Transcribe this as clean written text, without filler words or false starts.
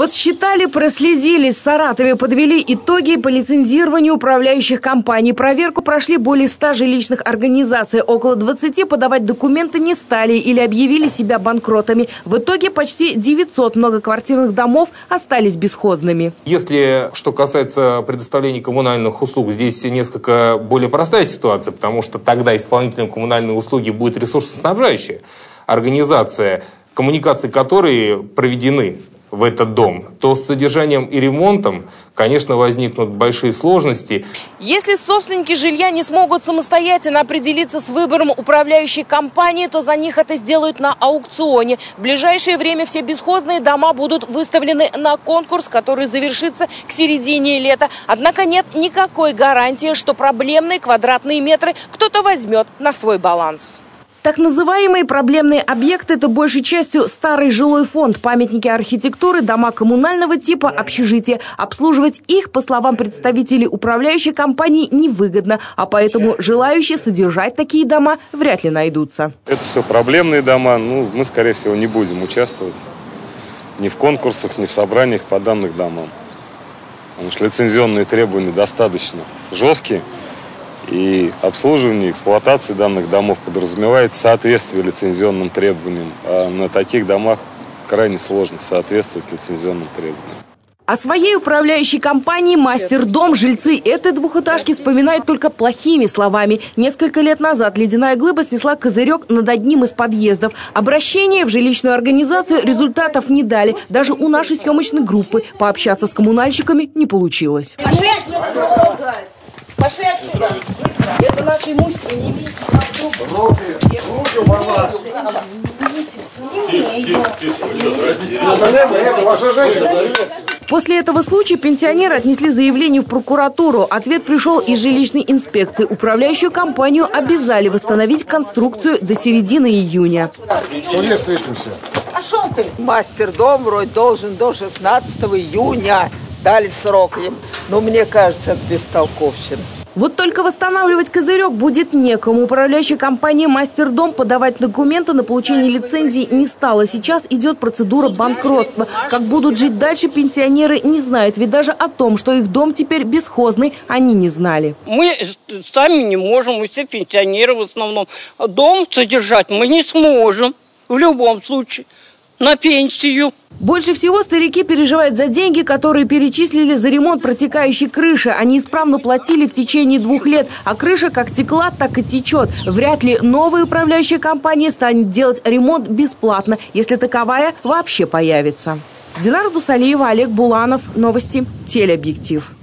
Подсчитали, прослезились. В Саратове подвели итоги по лицензированию управляющих компаний. Проверку прошли более 100 жилищных организаций. Около 20 подавать документы не стали или объявили себя банкротами. В итоге почти 900 многоквартирных домов остались бесхозными. Если что касается предоставления коммунальных услуг, здесь несколько более простая ситуация, потому что тогда исполнителем коммунальной услуги будет ресурсоснабжающая организация, коммуникации которой проведены в этот дом, то с содержанием и ремонтом, конечно, возникнут большие сложности. Если собственники жилья не смогут самостоятельно определиться с выбором управляющей компании, то за них это сделают на аукционе. В ближайшее время все бесхозные дома будут выставлены на конкурс, который завершится к середине лета. Однако нет никакой гарантии, что проблемные квадратные метры кто-то возьмет на свой баланс. Так называемые проблемные объекты – это большей частью старый жилой фонд, памятники архитектуры, дома коммунального типа, общежития. Обслуживать их, по словам представителей управляющей компании, невыгодно, а поэтому желающие содержать такие дома вряд ли найдутся. Это все проблемные дома, мы, скорее всего, не будем участвовать ни в конкурсах, ни в собраниях по данным домам. Потому что лицензионные требования достаточно жесткие. И обслуживание, эксплуатация данных домов подразумевает соответствие лицензионным требованиям. А на таких домах крайне сложно соответствовать лицензионным требованиям. О своей управляющей компании «Мастер-дом» жильцы этой двухэтажки вспоминают только плохими словами. Несколько лет назад ледяная глыба снесла козырек над одним из подъездов. Обращения в жилищную организацию результатов не дали. Даже у нашей съемочной группы пообщаться с коммунальщиками не получилось. Пошли отсюда. Это наше имущество, не имеете права. Руки убрала. После этого случая пенсионеры отнесли заявление в прокуратуру. Ответ пришел из жилищной инспекции. Управляющую компанию обязали восстановить конструкцию до середины июня. Судья, встретимся. Пошел ты. Мастер-дом вроде должен до 16 июня. Дали срок им. Но мне кажется, это бестолковщина. Вот только восстанавливать козырек будет некому. Управляющая компания «Мастер-дом» подавать документы на получение лицензии не стала. Сейчас идет процедура банкротства. Как будут жить дальше, пенсионеры не знают. Ведь даже о том, что их дом теперь бесхозный, они не знали. Мы сами не можем, мы все пенсионеры в основном. Дом содержать мы не сможем в любом случае. На пенсию. Больше всего старики переживают за деньги, которые перечислили за ремонт протекающей крыши. Они исправно платили в течение 2 лет, а крыша как текла, так и течет. Вряд ли новая управляющая компания станет делать ремонт бесплатно, если таковая вообще появится. Динара Дусалиева, Олег Буланов. Новости. Телеобъектив.